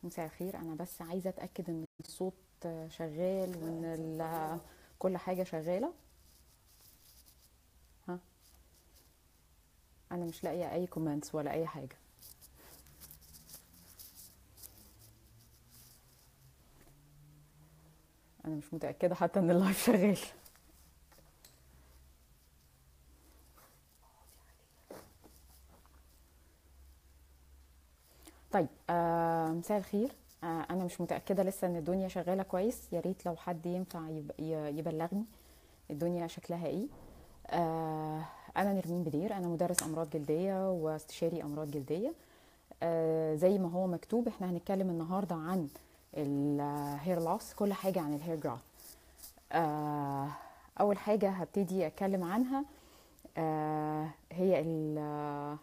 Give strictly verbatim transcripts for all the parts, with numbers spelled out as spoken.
مساء الخير. انا بس عايزه اتاكد ان الصوت شغال وان ال- كل حاجه شغاله. ها، انا مش لاقيه اي كومنتس ولا اي حاجه. انا مش متاكده حتى ان اللايف شغال. طيب، آه مساء الخير. آه انا مش متاكده لسه ان الدنيا شغاله كويس. يا ريت لو حد ينفع يب- ي- يبلغني الدنيا شكلها ايه. آه انا نرمين بدير، انا مدرس امراض جلديه واستشاري امراض جلديه. آه زي ما هو مكتوب، احنا هنتكلم النهارده عن الهير لوس، كل حاجه عن الهير جروث. آه اول حاجه هبتدي اتكلم عنها آه هي ال- آه،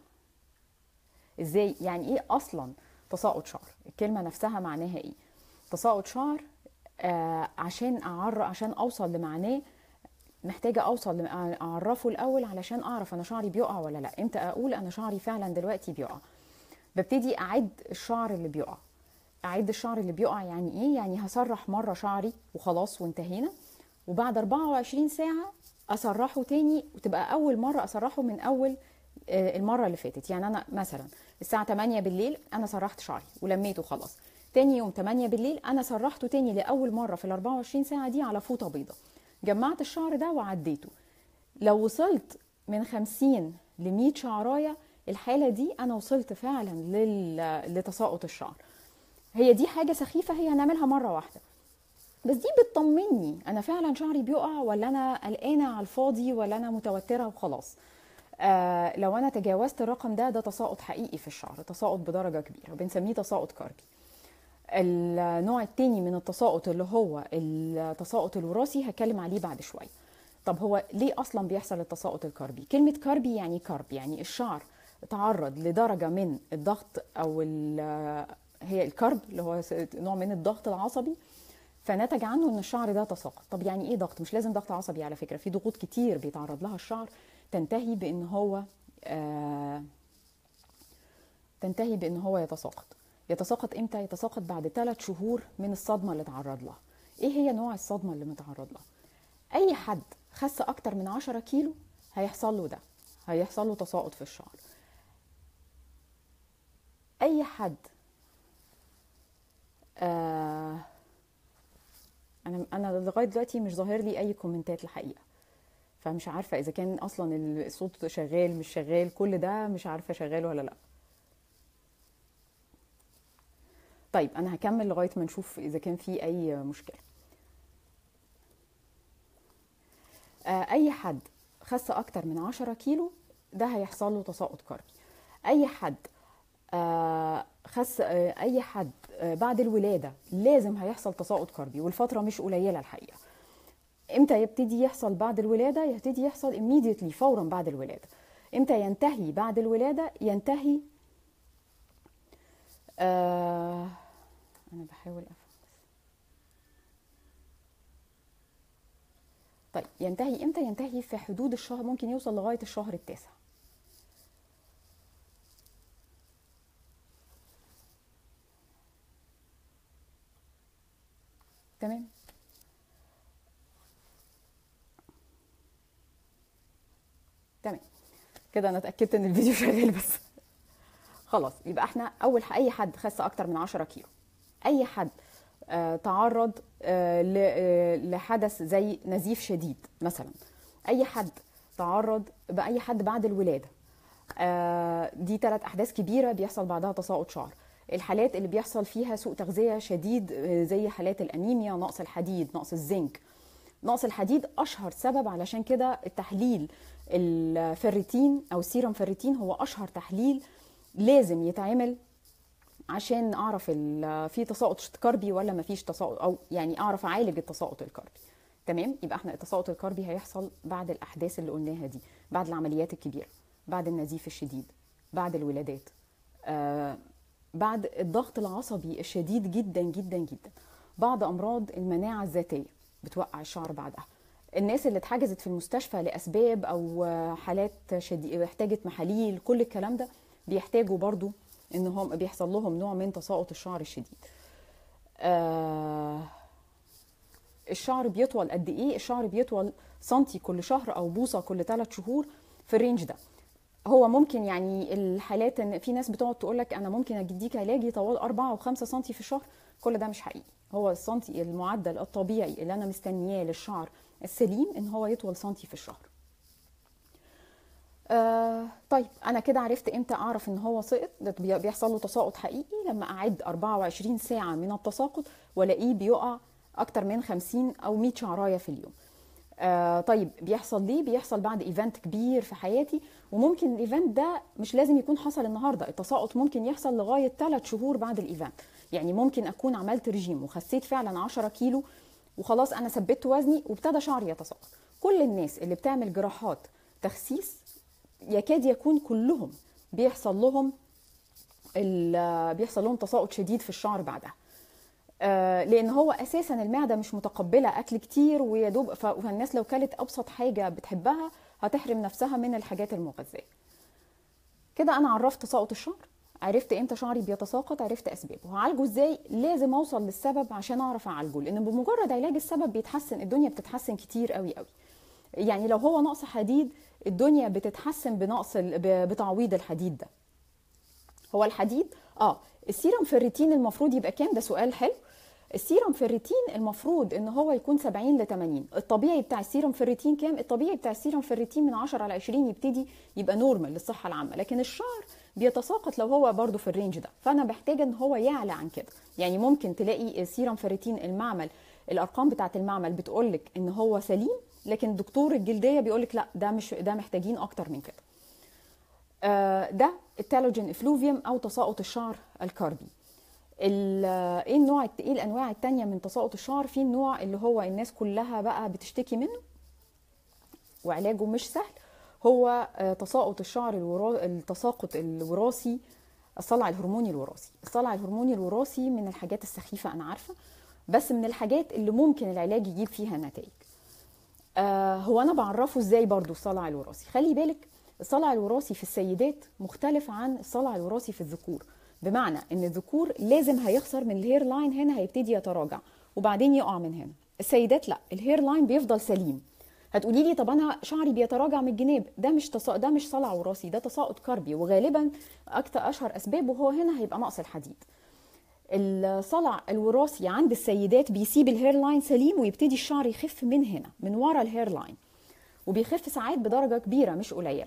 ازاي، يعني ايه اصلا تساقط شعر. الكلمه نفسها معناها ايه تساقط شعر؟ آه عشان اعرف عشان اوصل لمعناه محتاجه اوصل لم- اعرفه الاول علشان اعرف انا شعري بيقع ولا لا. امتى اقول انا شعري فعلا دلوقتي بيقع؟ ببتدي اعد الشعر اللي بيقع. اعد الشعر اللي بيقع يعني ايه؟ يعني هسرح مره شعري وخلاص وانتهينا، وبعد أربعة وعشرين ساعه اسرحه تاني، وتبقى اول مره اسرحه من اول آه، المره اللي فاتت. يعني انا مثلا الساعه تمانية بالليل انا سرحت شعري ولميته خلاص. تاني يوم تمانية بالليل انا سرحته تاني لاول مره في ال أربعة وعشرين ساعه دي على فوطه بيضه. جمعت الشعر ده وعديته. لو وصلت من خمسين ل مية شعرايه، الحاله دي انا وصلت فعلا لل... لتساقط الشعر. هي دي حاجه سخيفه، هي هنعملها مره واحده، بس دي بتطمني انا فعلا شعري بيقع ولا انا قلقانه على الفاضي ولا انا متوتره وخلاص. آه لو انا تجاوزت الرقم ده، ده تساقط حقيقي في الشعر، تساقط بدرجه كبيره، بنسميه تساقط كاربي. النوع التاني من التساقط اللي هو التساقط الوراثي، هتكلم عليه بعد شويه. طب هو ليه اصلا بيحصل التساقط الكاربي؟ كلمه كاربي يعني كارب، يعني الشعر تعرض لدرجه من الضغط او ال- هي الكارب اللي هو نوع من الضغط العصبي، فنتج عنه ان الشعر ده تساقط. طب يعني ايه ضغط؟ مش لازم ضغط عصبي على فكره، في ضغوط كتير بيتعرض لها الشعر تنتهي بان هو آه تنتهي بان هو يتساقط. يتساقط امتى؟ يتساقط بعد ثلاث شهور من الصدمه اللي اتعرض لها. ايه هي نوع الصدمه اللي متعرض لها؟ اي حد خس اكتر من عشرة كيلو هيحصل له ده، هيحصل له تساقط في الشعر. اي حد آه انا انا لغايه دلوقتي مش ظاهر لي اي كومنتات الحقيقه، فمش عارفه اذا كان اصلا الصوت شغال مش شغال، كل ده مش عارفه شغال ولا لا. طيب انا هكمل لغايه ما نشوف اذا كان في اي مشكله. آه، اي حد خس اكتر من عشرة كيلو ده هيحصل له تساقط كاربي. اي حد آه، خس آه، اي حد آه، بعد الولاده لازم هيحصل تساقط كاربي، والفتره مش قليله الحقيقه. امتى يبتدي يحصل بعد الولاده؟ يبتدي يحصل immediately، فورا بعد الولاده. امتى ينتهي بعد الولاده؟ ينتهي آه انا بحاول افهم. طيب ينتهي امتى؟ ينتهي في حدود الشهر، ممكن يوصل لغايه الشهر التاسع. تمام. تمام كده انا اتاكدت ان الفيديو شغال بس. خلاص، يبقى احنا اول ح- اي حد خس اكتر من عشرة كيلو، اي حد آه تعرض آه ل- آه، لحدث زي نزيف شديد مثلا، اي حد تعرض باي حد بعد الولاده، آه دي ثلاث احداث كبيره بيحصل بعدها تساقط شعر. الحالات اللي بيحصل فيها سوء تغذيه شديد، آه، زي حالات الانيميا، نقص الحديد، نقص الزنك. نقص الحديد اشهر سبب، علشان كده التحليل الفيريتين او السيرم فيريتين هو اشهر تحليل لازم يتعمل عشان اعرف ال- في تساقط كاربي ولا ما فيش تساقط، او يعني اعرف اعالج التساقط الكاربي. تمام. يبقى احنا التساقط الكاربي هيحصل بعد الاحداث اللي قلناها دي، بعد العمليات الكبيره، بعد النزيف الشديد، بعد الولادات، آه بعد الضغط العصبي الشديد جدا جدا جدا، بعض امراض المناعه الذاتيه بتوقع الشعر بعدها. الناس اللي اتحجزت في المستشفى لاسباب او حالات شديده احتاجت محاليل، كل الكلام ده بيحتاجوا برضو انهم بيحصل لهم نوع من تساقط الشعر الشديد. آه الشعر بيطول قد ايه؟ الشعر بيطول سنتي كل شهر او بوصه كل ثلاث شهور، في الرينج ده. هو ممكن يعني الحالات ان في ناس بتقعد تقول لك انا ممكن اديك علاج يطول أربعة أو خمسة سنتي في الشهر، كل ده مش حقيقي. هو السنتي المعدل الطبيعي اللي انا مستنياه للشعر السليم ان هو يطول سنتي في الشهر. آه طيب انا كده عرفت امتى اعرف ان هو سقط، بيحصل له تساقط حقيقي لما اعد أربعة وعشرين ساعه من التساقط والاقيه بيقع اكتر من خمسين او مية شعرايه في اليوم. آه طيب بيحصل ليه؟ بيحصل بعد ايفنت كبير في حياتي، وممكن الايفنت ده مش لازم يكون حصل النهارده، التساقط ممكن يحصل لغايه ثلاث شهور بعد الايفنت. يعني ممكن اكون عملت رجيم وخسيت فعلا عشرة كيلو وخلاص انا ثبت وزني وابتدى شعري يتساقط. كل الناس اللي بتعمل جراحات تخسيس يكاد يكون كلهم بيحصل لهم بيحصل لهم تساقط شديد في الشعر بعدها. آه لان هو اساسا المعده مش متقبله اكل كتير ويا دوب، فالناس لو كلت ابسط حاجه بتحبها هتحرم نفسها من الحاجات المغذيه. كده انا عرفت تساقط الشعر، عرفت امتى شعري بيتساقط، عرفت اسبابه. هعالجه ازاي؟ لازم اوصل للسبب عشان اعرف اعالجه، لان بمجرد علاج السبب بيتحسن الدنيا، بتتحسن كتير قوي قوي. يعني لو هو نقص حديد الدنيا بتتحسن بنقص بتعويض الحديد ده. هو الحديد اه السيرم فيريتين المفروض يبقى كام؟ ده سؤال حلو. السيرم فيريتين المفروض ان هو يكون سبعين ل ثمانين. الطبيعي بتاع السيرم فيريتين كام؟ الطبيعي بتاع السيرم فيريتين من عشرة على عشرين يبتدي يبقى نورمال للصحه العامه، لكن الشعر بيتساقط لو هو برضو في الرينج ده، فانا محتاجه ان هو يعلى عن كده. يعني ممكن تلاقي السيرم فيريتين المعمل الارقام بتاعه المعمل بتقولك ان هو سليم، لكن دكتور الجلديه بيقولك لا ده مش ده، محتاجين اكتر من كده. آه ده التالوجين افلوفيوم او تساقط الشعر الكاربي. ايه النوع ايه الانواع التانية من تساقط الشعر؟ في النوع اللي هو الناس كلها بقى بتشتكي منه وعلاجه مش سهل، هو تساقط الشعر الورا... التساقط الوراثي، الصلع الهرموني الوراثي. الصلع الهرموني الوراثي من الحاجات السخيفة انا عارفة، بس من الحاجات اللي ممكن العلاج يجيب فيها نتائج. آه هو انا بعرفه ازاي برضو الصلع الوراثي؟ خلي بالك الصلع الوراثي في السيدات مختلف عن الصلع الوراثي في الذكور، بمعنى ان الذكور لازم هيخسر من الهير لاين هنا، هيبتدي يتراجع وبعدين يقع من هنا. السيدات لا، الهير لاين بيفضل سليم. هتقولي لي طب انا شعري بيتراجع من الجناب، ده مش تصا... ده مش صلع وراثي، ده تساقط كاربي، وغالبا اكتر اشهر اسبابه هو هنا هيبقى نقص الحديد. الصلع الوراثي عند السيدات بيسيب الهير لاين سليم ويبتدي الشعر يخف من هنا من ورا الهير لاين، وبيخف ساعات بدرجه كبيره مش قليله.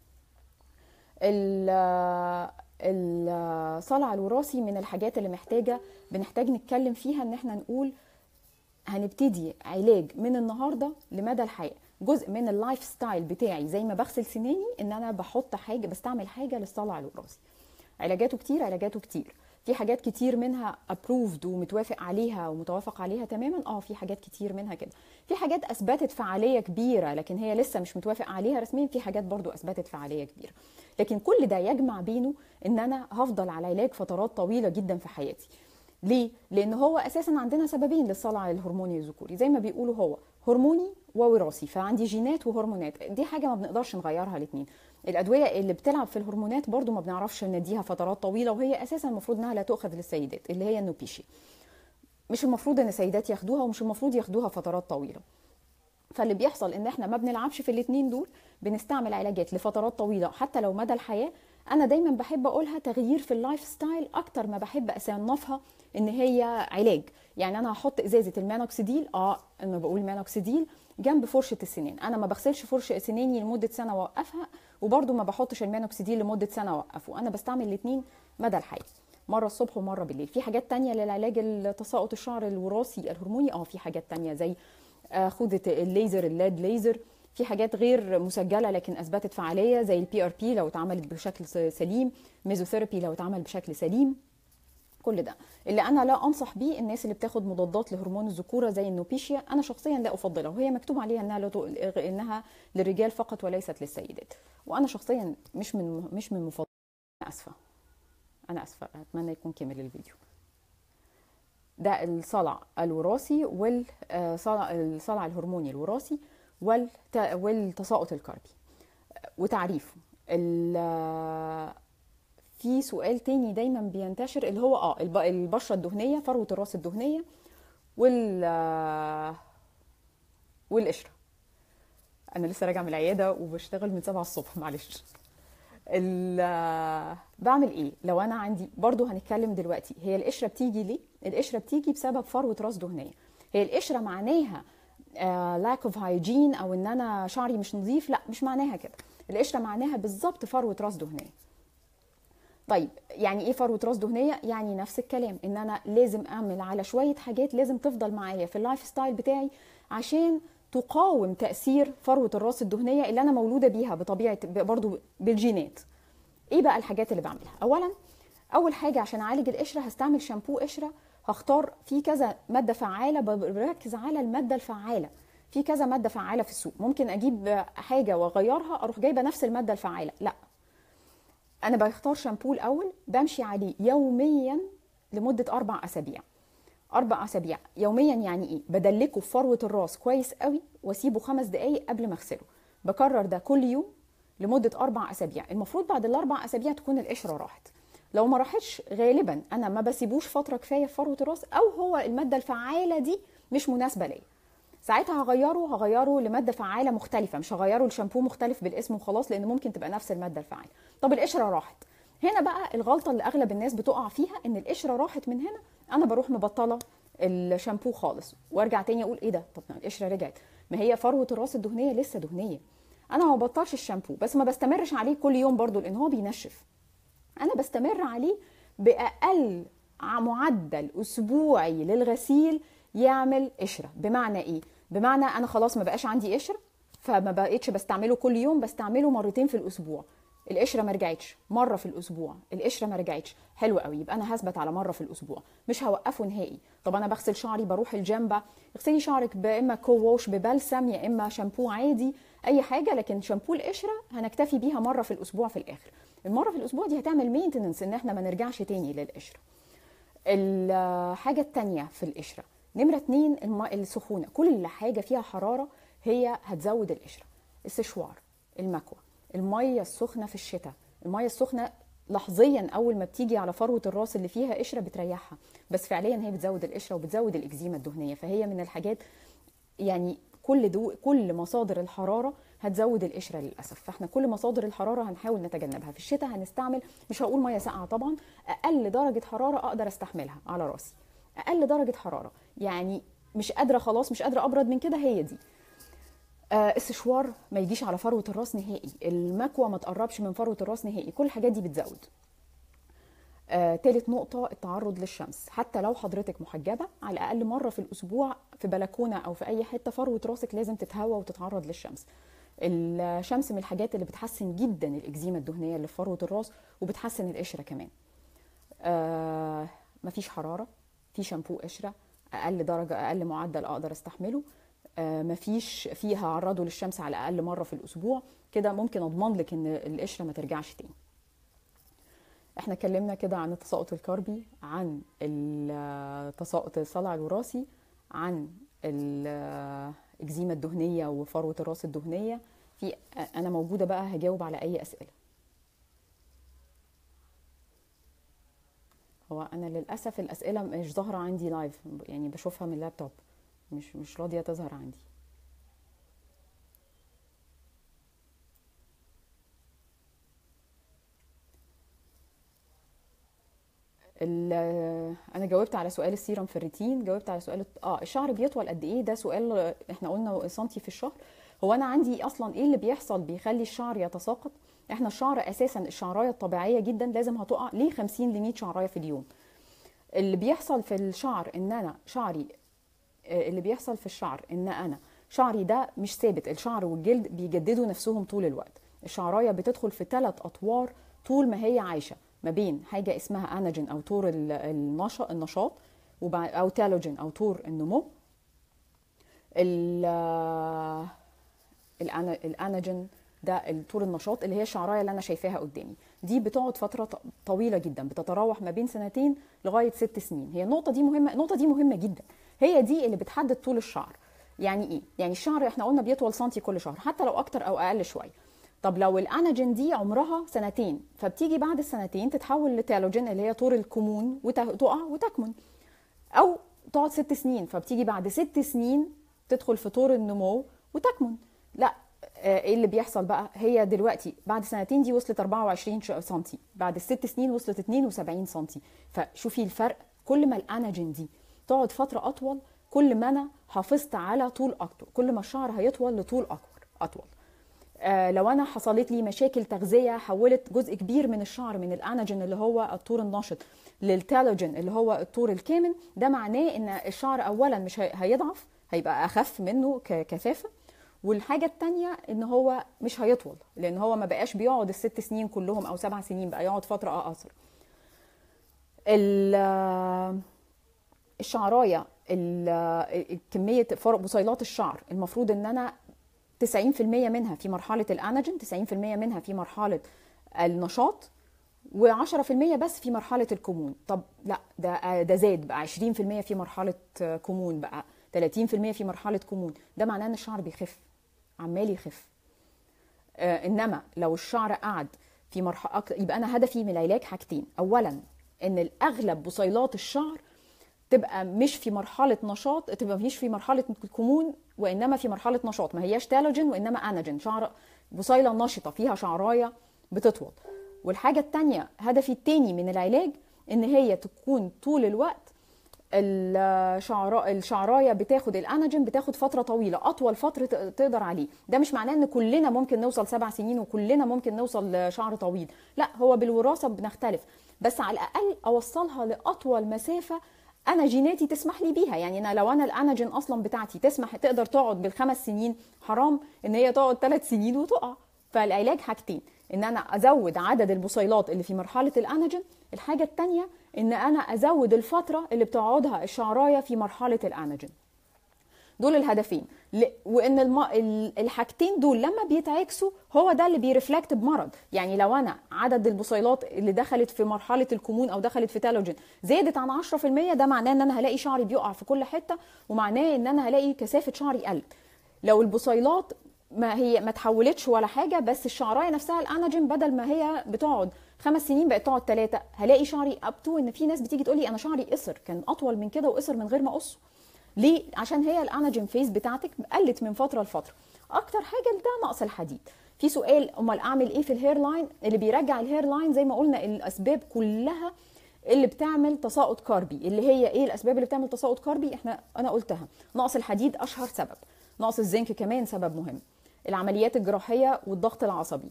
الصلع الوراثي من الحاجات اللي محتاجه بنحتاج نتكلم فيها، ان احنا نقول هنبتدي علاج من النهارده لمدى الحياه. جزء من اللايف ستايل بتاعي زي ما بغسل سناني ان انا بحط حاجه، بستعمل حاجه للصلع الوراثي. علاجاته كتير، علاجاته كتير. في حاجات كتير منها ابروفد ومتوافق عليها ومتوافق عليها تماما، اه في حاجات كتير منها كده. في حاجات اثبتت فعاليه كبيره لكن هي لسه مش متوافق عليها رسميا، في حاجات برضو اثبتت فعاليه كبيره. لكن كل ده يجمع بينه ان انا هفضل على علاج فترات طويله جدا في حياتي. ليه؟ لان هو اساسا عندنا سببين للصلع الهرموني الذكوري، زي ما بيقولوا هو هرموني ووراثي، فعندي جينات وهرمونات، دي حاجه ما بنقدرش نغيرها الاثنين. الادويه اللي بتلعب في الهرمونات برضو ما بنعرفش نديها فترات طويله، وهي اساسا المفروض انها لا تؤخذ للسيدات، اللي هي النوبيشي مش المفروض ان السيدات ياخدوها، ومش المفروض ياخدوها فترات طويله. فاللي بيحصل ان احنا ما بنلعبش في الاثنين دول، بنستعمل علاجات لفترات طويله حتى لو مدى الحياه. انا دايما بحب اقولها تغيير في اللايف ستايل اكتر ما بحب اصنفها ان هي علاج. يعني انا هحط ازازه المانوكسيديل، اه انا بقول مانوكسيديل جنب فرشه السنان، انا ما بغسلش فرشه سناني لمده سنه واوقفها، وبرده ما بحطش المانوكسيديل لمده سنه واوقفه، انا بستعمل الاثنين مدى الحياه، مره الصبح ومره بالليل. في حاجات تانية للعلاج التساقط الشعر الوراثي الهرموني، اه في حاجات تانية زي خوذة الليزر، الليد ليزر. في حاجات غير مسجله لكن اثبتت فعاليه زي البي ار بي لو اتعملت بشكل سليم، ميزوثيرابي لو اتعمل بشكل سليم. كل ده اللي انا لا انصح بيه الناس اللي بتاخد مضادات لهرمون الذكوره زي النوبيشيا، انا شخصيا لا افضلها، وهي مكتوب عليها انها لتو... انها للرجال فقط وليست للسيدات، وانا شخصيا مش من مش من مفضل. انا اسفه انا اسفه اتمنى يكون كامل الفيديو. ده الصلع الوراثي والصلع الصلع الهرموني الوراثي والتساقط الكاربي وتعريفه. في سؤال تاني دايما بينتشر اللي هو اه الب- البشره الدهنيه، فروه الراس الدهنيه، وال آه، والقشره. انا لسه راجعه من العياده وبشتغل من سبعة الصبح، معلش. ال- آه، بعمل ايه لو انا عندي؟ برضو هنتكلم دلوقتي. هي القشره بتيجي ليه؟ القشره بتيجي بسبب فروه راس دهنيه. هي القشره معناها لاك اوف هايجين او ان انا شعري مش نظيف؟ لا، مش معناها كده. القشره معناها بالظبط فروه راس دهنيه. طيب يعني ايه فروه راس دهنيه؟ يعني نفس الكلام، ان انا لازم اعمل على شويه حاجات لازم تفضل معايا في اللايف ستايل بتاعي عشان تقاوم تاثير فروه الراس الدهنيه اللي انا مولوده بيها بطبيعه، برضو بالجينات. ايه بقى الحاجات اللي بعملها؟ اولا، اول حاجه عشان اعالج القشره هستعمل شامبو قشره. هختار فيه كذا ماده فعاله، بركز على الماده الفعاله. في كذا ماده فعاله في السوق، ممكن اجيب حاجه واغيرها اروح جايبه نفس الماده الفعاله، لا. انا بختار شامبو الاول بمشي عليه يوميا لمده اربع اسابيع. اربع اسابيع يوميا يعني ايه؟ بدلكه في فروه الراس كويس قوي واسيبه خمس دقائق قبل ما اغسله. بكرر ده كل يوم لمده اربع اسابيع. المفروض بعد الاربع اسابيع تكون القشره راحت. لو ما راحتش غالبا انا ما بسيبوش فتره كفايه في فروه الراس، او هو الماده الفعاله دي مش مناسبه ليا. ساعتها هغيره هغيره لماده فعاله مختلفه، مش هغيره لشامبو مختلف بالاسم وخلاص، لان ممكن تبقى نفس الماده الفعاله. طب القشره راحت، هنا بقى الغلطه اللي اغلب الناس بتقع فيها، ان القشره راحت من هنا انا بروح مبطله الشامبو خالص وارجع تاني اقول ايه ده؟ طب ما القشره رجعت. ما هي فروه الراس الدهنيه لسه دهنيه. انا ما ببطلش الشامبو، بس ما بستمرش عليه كل يوم برضو لان هو بينشف. انا بستمر عليه باقل معدل اسبوعي للغسيل يعمل قشره. بمعنى ايه؟ بمعنى انا خلاص ما بقاش عندي قشره، فما بقيتش بستعمله كل يوم، بستعمله مرتين في الاسبوع. القشره ما رجعتش، مره في الاسبوع القشره ما رجعتش، حلو قوي، يبقى انا هثبت على مره في الاسبوع، مش هوقفه نهائي. طب انا بغسل شعري، بروح الجيم بقى، اغسلي شعرك باما كو ووش ببلسم يا اما شامبو عادي، اي حاجه، لكن شامبو القشره هنكتفي بيها مره في الاسبوع في الاخر. المره في الاسبوع دي هتعمل مينتننس ان احنا ما نرجعش تاني للقشره. الحاجه التانيه في القشره، نمره اتنين، الماء السخونه. كل حاجه فيها حراره هي هتزود القشره. السشوار، المكوى، الميه السخنه في الشتاء. الميه السخنه لحظيا اول ما بتيجي على فروه الراس اللي فيها قشره بتريحها، بس فعليا هي بتزود القشره وبتزود الاكزيما الدهنيه. فهي من الحاجات، يعني كل دو كل مصادر الحراره هتزود القشره للاسف. فاحنا كل مصادر الحراره هنحاول نتجنبها. في الشتاء هنستعمل، مش هقول ميه ساقعه طبعا، اقل درجه حراره اقدر استحملها على راسي، اقل درجه حراره، يعني مش قادره خلاص، مش قادره ابرد من كده، هي دي. آه السشوار ما يجيش على فروه الراس نهائي، المكوى ما تقربش من فروه الراس نهائي، كل الحاجات دي بتزود. آه، تالت نقطة، التعرض للشمس. حتى لو حضرتك محجبة، على الأقل مرة في الأسبوع في بلكونة أو في أي حتة فروة راسك لازم تتهوى وتتعرض للشمس. الشمس من الحاجات اللي بتحسن جدا الإكزيما الدهنية اللي في فروة الراس، وبتحسن القشرة كمان. آه مفيش حرارة، في شامبو قشرة، أقل درجة، أقل معدل أقدر أستحمله. آه مفيش فيها عرضه للشمس على الأقل مرة في الأسبوع، كده ممكن أضمن لك إن القشرة ما ترجعش تاني. احنا اتكلمنا كده عن التساقط الكربي، عن التساقط الصلع الوراثي، عن الاكزيما الدهنيه وفروه الراس الدهنيه. في انا موجوده بقى هجاوب على اي اسئله. هو انا للاسف الاسئله مش ظاهره عندي لايف، يعني بشوفها من اللابتوب، مش مش راضيه تظهر عندي. انا جاوبت على سؤال السيرم فيريتين، جاوبت على سؤال اه الشعر بيطول قد ايه، ده سؤال احنا قلنا سنتي في الشهر. هو انا عندي اصلا ايه اللي بيحصل بيخلي الشعر يتساقط؟ احنا الشعر اساسا الشعرايه الطبيعيه جدا لازم هتقع ليه خمسين ل مية شعرايه في اليوم. اللي بيحصل في الشعر ان انا شعري اللي بيحصل في الشعر ان انا شعري ده مش ثابت. الشعر والجلد بيجددوا نفسهم طول الوقت. الشعرايه بتدخل في ثلاث اطوار طول ما هي عايشه، ما بين حاجه اسمها اناجين او طور النشاط، او تالوجين او طور النمو. الاناجين ده طور النشاط اللي هي الشعرايه اللي انا شايفاها قدامي دي، بتقعد فتره طويله جدا، بتتراوح ما بين سنتين لغايه ست سنين. هي النقطه دي مهمه، النقطه دي مهمه جدا، هي دي اللي بتحدد طول الشعر. يعني ايه؟ يعني الشعر احنا قلنا بيطول سنتي كل شهر، حتى لو اكتر او اقل شويه. طب لو الاناجين دي عمرها سنتين، فبتيجي بعد السنتين تتحول لتالوجين اللي هي طور الكمون وتقع وتكمن، او تقعد ست سنين فبتيجي بعد ست سنين تدخل في طور النمو وتكمن. لا، ايه اللي بيحصل بقى؟ هي دلوقتي بعد سنتين دي وصلت أربعة وعشرين سنتي، بعد الست سنين وصلت اتنين وسبعين سنتي. فشوفي الفرق، كل ما الاناجين دي تقعد فتره اطول كل ما انا حافظت على طول اكتر، كل ما الشعر هيطول لطول اكبر اطول. آه لو انا حصلت لي مشاكل تغذيه حولت جزء كبير من الشعر من الاناجين اللي هو الطور النشط للتالوجين اللي هو الطور الكامن، ده معناه ان الشعر اولا مش هيضعف، هيبقى اخف منه ككثافه، والحاجه الثانيه ان هو مش هيطول لان هو ما بقاش بيقعد الست سنين كلهم او سبع سنين، بقى يقعد فتره اقصر. الشعرايه كميه بصيلات الشعر المفروض ان انا تسعين في المية منها في مرحله الاناجين، تسعين في المية منها في مرحله النشاط، وعشرة في المية بس في مرحله الكمون. طب لا، ده ده زاد بقى عشرين في المية في مرحله كمون، بقى تلاتين في المية في مرحله كمون. ده معناه ان الشعر بيخف، عمال يخف. آه انما لو الشعر قعد في مرحله، يبقى انا هدفي من العلاج حاجتين. اولا ان الاغلب بصيلات الشعر تبقى مش في مرحله نشاط، تبقى مش في مرحله كمون، وانما في مرحله نشاط، ما هياش تالوجين وانما اناجين، شعر بصيله نشطه فيها شعرايه بتطول. والحاجه الثانيه، هدفي الثاني من العلاج ان هي تكون طول الوقت الشعراء الشعرايه بتاخد الاناجين، بتاخد فتره طويله، اطول فتره تقدر عليه. ده مش معناه ان كلنا ممكن نوصل سبع سنين وكلنا ممكن نوصل لشعر طويل، لا، هو بالوراثه بنختلف، بس على الاقل اوصلها لاطول مسافه انا جيناتي تسمح لي بيها. يعني انا لو انا الاناجين اصلا بتاعتي تسمح تقدر تقعد بالخمس سنين، حرام ان هي تقعد ثلاث سنين وتقع. فالعلاج حاجتين، ان انا ازود عدد البصيلات اللي في مرحله الاناجين، الحاجه الثانيه ان انا ازود الفتره اللي بتقعدها الشعرايه في مرحله الاناجين. دول الهدفين، وان الم... الحاجتين دول لما بيتعكسوا هو ده اللي بيرفلكت بمرض. يعني لو انا عدد البصيلات اللي دخلت في مرحله الكمون او دخلت في تالوجين زادت عن عشرة في المية، ده معناه ان انا هلاقي شعري بيقع في كل حته، ومعناه ان انا هلاقي كثافه شعري قلت. لو البصيلات ما هي ما تحولتش ولا حاجه، بس الشعرايه نفسها الاناجين بدل ما هي بتقعد خمس سنين بقت تقعد ثلاثه، هلاقي شعري ابتو. ان في ناس بتيجي تقول لي انا شعري قصر، كان اطول من كده وقصر من غير ما اقصه. ليه؟ عشان هي الاناجين فيز بتاعتك قلت من فتره لفتره. اكتر حاجه ده نقص الحديد. في سؤال، امال اعمل ايه في الهير لاين؟ اللي بيرجع الهير لاين زي ما قلنا الاسباب كلها اللي بتعمل تساقط كاربي. اللي هي ايه الاسباب اللي بتعمل تساقط كاربي؟ احنا انا قلتها، نقص الحديد اشهر سبب، نقص الزنك كمان سبب مهم، العمليات الجراحيه والضغط العصبي،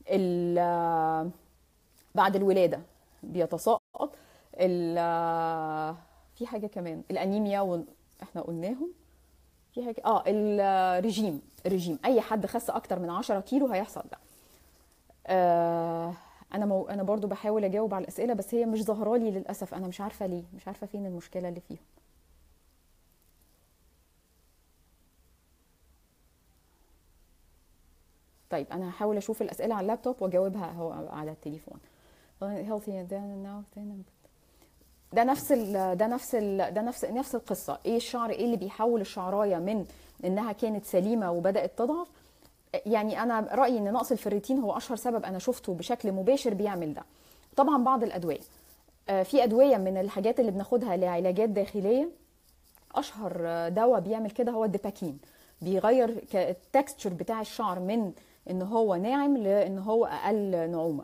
بعد الولاده بيتساقط، في حاجه كمان الانيميا و... احنا قلناهم. في حاجه اه الرجيم، الرجيم اي حد خس اكتر من عشرة كيلو هيحصل ده. آه انا مو... انا برضو بحاول اجاوب على الاسئله بس هي مش ظاهره لي للاسف، انا مش عارفه ليه، مش عارفه فين المشكله اللي فيهم. طيب انا هحاول اشوف الاسئله على اللابتوب واجاوبها هو على التليفون. healthy now ده نفس ال ده نفس ال ده نفس نفس القصه. ايه الشعر، ايه اللي بيحول الشعرايه من انها كانت سليمه وبدات تضعف؟ يعني انا رايي ان نقص الفيريتين هو اشهر سبب انا شفته بشكل مباشر بيعمل ده. طبعا بعض الادويه، في ادويه من الحاجات اللي بناخدها لعلاجات داخليه، اشهر دواء بيعمل كده هو الديباكين، بيغير التكستشر بتاع الشعر من ان هو ناعم لان هو اقل نعومه.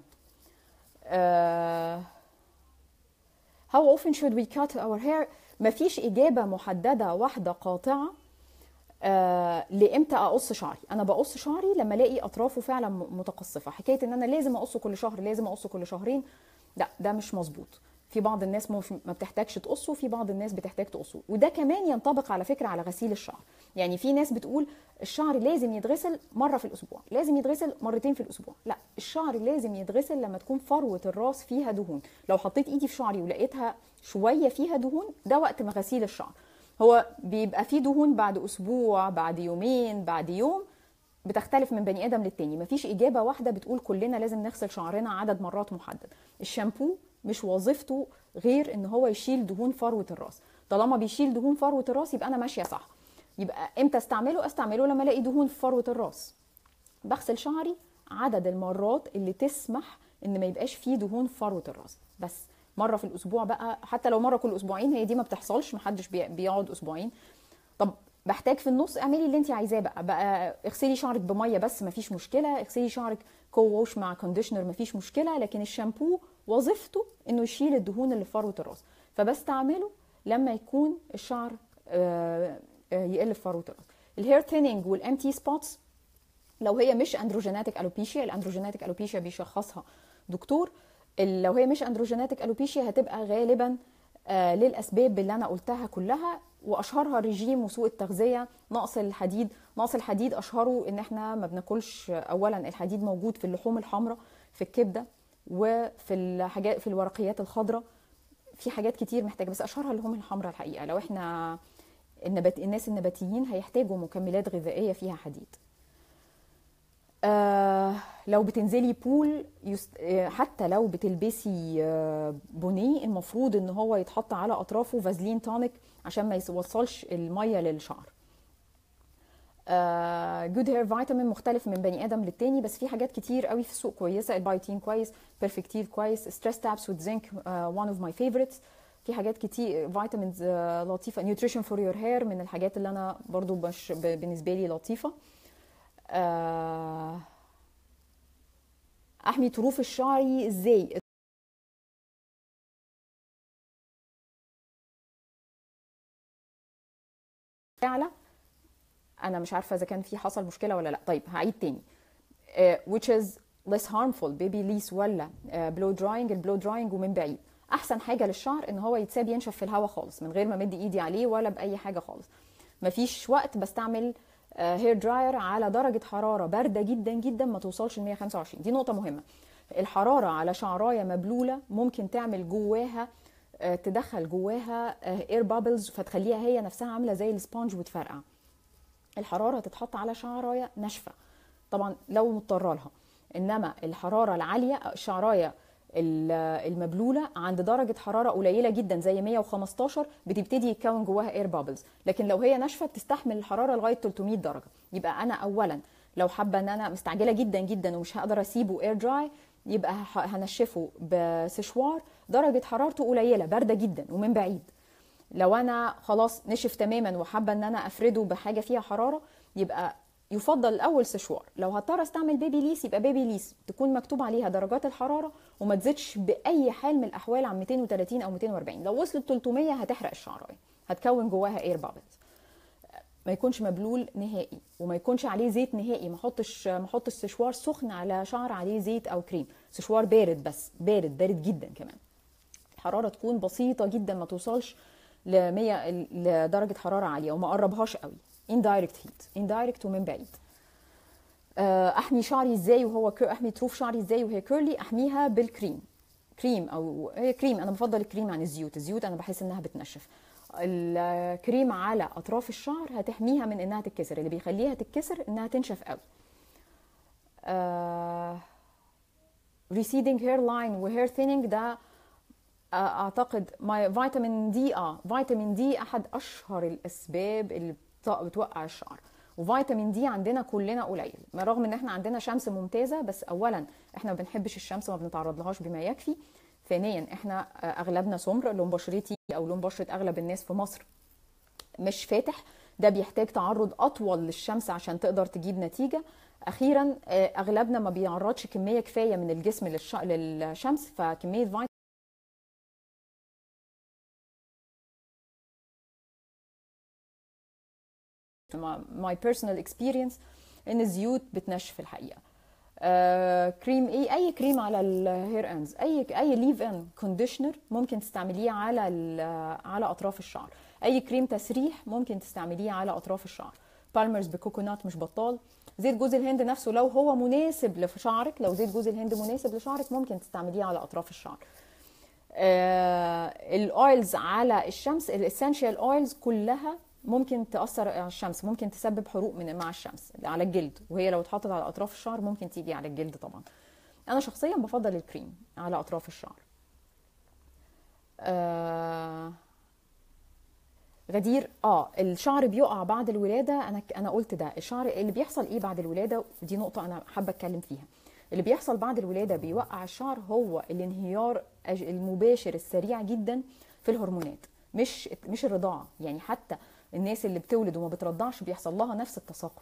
أه How often should we cut our hair؟ مفيش إجابة محددة واحدة قاطعة آه لإمتى أقص شعري. أنا بقص شعري لما ألاقي أطرافه فعلا متقصفة. حكاية إن أنا لازم أقصه كل شهر، لازم أقصه كل شهرين، لا، ده مش مظبوط. في بعض الناس ما بتحتاجش تقصه، في بعض الناس بتحتاج تقصه. وده كمان ينطبق على فكرة على غسيل الشعر. يعني في ناس بتقول الشعر لازم يتغسل مرة في الأسبوع، لازم يتغسل مرتين في الأسبوع. لا، الشعر لازم يتغسل لما تكون فروة الراس فيها دهون. لو حطيت إيدي في شعري ولقيتها شوية فيها دهون، ده وقت ما غسيل الشعر. هو بيبقى فيه دهون بعد أسبوع، بعد يومين، بعد يوم، بتختلف من بني آدم للتاني. مفيش إجابة واحدة بتقول كلنا لازم نغسل شعرنا عدد مرات محدد. الشامبو مش وظيفته غير ان هو يشيل دهون فروة الراس. طالما بيشيل دهون فروة الراس يبقى انا ماشية صح. يبقى امتى استعمله؟ استعمله لما الاقي دهون في فروة الراس. بغسل شعري عدد المرات اللي تسمح ان ما يبقاش فيه دهون في فروه الراس، بس مره في الاسبوع بقى، حتى لو مره كل اسبوعين هي دي ما بتحصلش، محدش بيقعد اسبوعين. طب بحتاج في النص، اعملي اللي انت عايزاه بقى بقى اغسلي شعرك بميه بس مفيش مشكله، اغسلي شعرك كو ووش مع كونديشنر مفيش مشكله، لكن الشامبو وظيفته انه يشيل الدهون اللي في فروه الراس، فبستعمله لما يكون الشعر آه، آه، يقل في فروه الراس. الهير ثيننج والامتي سبوتس لو هي مش اندروجيناتيك الوبيشيا، الاندروجيناتيك الوبيشيا بيشخصها دكتور، لو هي مش اندروجيناتيك الوبيشيا هتبقى غالبا آه للاسباب اللي انا قلتها كلها، واشهرها الرجيم وسوء التغذيه، نقص الحديد. نقص الحديد اشهره ان احنا ما بناكلش، اولا الحديد موجود في اللحوم الحمراء، في الكبده، وفي الحاجات في الورقيات الخضراء، في حاجات كتير محتاجه، بس اشهرها اللحوم الحمراء الحقيقه. لو احنا النبات الناس النباتيين هيحتاجوا مكملات غذائيه فيها حديد. آه لو بتنزلي بول يست... آه حتى لو بتلبسي آه بونيه، المفروض ان هو يتحط على اطرافه فازلين تونيك عشان ما يوصلش الميه للشعر. جود هير فيتامين مختلف من بني ادم للتاني، بس في حاجات كتير قوي في السوق كويسه، البايتين كويس، بيرفكتيل كويس، ستريس تابس وذ زنك وان اوف ماي فيفورتس. في حاجات كتير فيتامينز آه لطيفه. نيوتريشن فور يور هير من الحاجات اللي انا برضو بش... بالنسبه لي لطيفه. آه احمي طروف الشعري ازاي؟ اعلى، انا مش عارفه اذا كان في حصل مشكله ولا لا. طيب هعيد تاني. uh, which is less harmful baby lease ولا بلو دراينج؟ البلو دراينج ومن بعيد. احسن حاجه للشعر ان هو يتساب ينشف في الهواء خالص من غير ما مد ايدي عليه ولا باي حاجه خالص. مفيش وقت بستعمل هير دراير على درجه حراره بارده جدا جدا ما توصلش ل مية وخمسة وعشرين. دي نقطه مهمه. الحراره على شعرايه مبلوله ممكن تعمل جواها تدخل جواها اير بابلز، فتخليها هي نفسها عامله زي السبونج وتفرقع. الحراره تتحط على شعرايه ناشفه طبعا لو مضطره لها، انما الحراره العاليه الشعرايه المبلوله عند درجه حراره قليله جدا زي مية وخمستاشر بتبتدي يتكون جواها اير بابلز، لكن لو هي ناشفه بتستحمل الحراره لغايه تلتمية درجه. يبقى انا اولا لو حابه ان انا مستعجله جدا جدا ومش هقدر اسيبه اير دراي، يبقى هنشفه بسشوار درجه حرارته قليله بارده جدا ومن بعيد. لو انا خلاص نشف تماما وحابه ان انا افرده بحاجه فيها حراره، يبقى يفضل الاول سشوار. لو هضطر استعمل بيبي ليس يبقى بيبي ليس تكون مكتوب عليها درجات الحراره وما تزيدش باي حال من الاحوال عن ميتين وتلاتين او ميتين واربعين. لو وصلت تلتمية هتحرق الشعرايه، هتكون جواها اير بابلز. ما يكونش مبلول نهائي وما يكونش عليه زيت نهائي. ما احطش ما احطش سشوار سخن على شعر عليه زيت او كريم، سشوار بارد بس، بارد بارد جدا كمان. الحراره تكون بسيطه جدا ما توصلش ل مية لدرجه حراره عاليه وما قربهاش قوي. indirect heat indirect ومن بعيد. احمي شعري ازاي وهو كر... احمي طروف شعري ازاي وهي كيرلي؟ احميها بالكريم، كريم او هي كريم. انا بفضل الكريم عن الزيوت، الزيوت انا بحس انها بتنشف. الكريم على اطراف الشعر هتحميها من انها تتكسر، اللي بيخليها تتكسر انها تنشف قوي. uh, receding hairline وهير ثيننج ده اعتقد ما فيتامين دي اه فيتامين دي احد اشهر الاسباب اللي بتوقع الشعر، وفيتامين دي عندنا كلنا قليل رغم ان احنا عندنا شمس ممتازه، بس اولا احنا ما بنحبش الشمس، ما بنتعرض لهاش بما يكفي. ثانيا احنا اغلبنا سمر، لون بشرتي او لون بشره اغلب الناس في مصر مش فاتح، ده بيحتاج تعرض اطول للشمس عشان تقدر تجيب نتيجه. اخيرا اغلبنا ما بيعرضش كميه كفايه من الجسم للشمس، فكميه فيتامين my personal experience ان الزيوت بتنشف الحقيقه. آه كريم ايه؟ اي كريم على الهير اندز، اي اي ليف ان كونديشنر ممكن تستعمليه على على اطراف الشعر، اي كريم تسريح ممكن تستعمليه على اطراف الشعر. بالمرز بكوكونات مش بطال. زيت جوز الهند نفسه لو هو مناسب لشعرك، لو زيت جوز الهند مناسب لشعرك ممكن تستعمليه على اطراف الشعر. آه الاويلز على الشمس، الاسينشال اويلز كلها ممكن تأثر على الشمس، ممكن تسبب حروق من مع الشمس على الجلد، وهي لو اتحطت على اطراف الشعر ممكن تيجي على الجلد طبعا. انا شخصيا بفضل الكريم على اطراف الشعر. آه غدير، اه الشعر بيقع بعد الولاده. انا انا قلت ده الشعر اللي بيحصل ايه بعد الولاده، ودي نقطه انا حابه اتكلم فيها. اللي بيحصل بعد الولاده بيوقع الشعر هو الانهيار المباشر السريع جدا في الهرمونات، مش مش الرضاعه. يعني حتى الناس اللي بتولد وما بترضعش بيحصل لها نفس التساقط.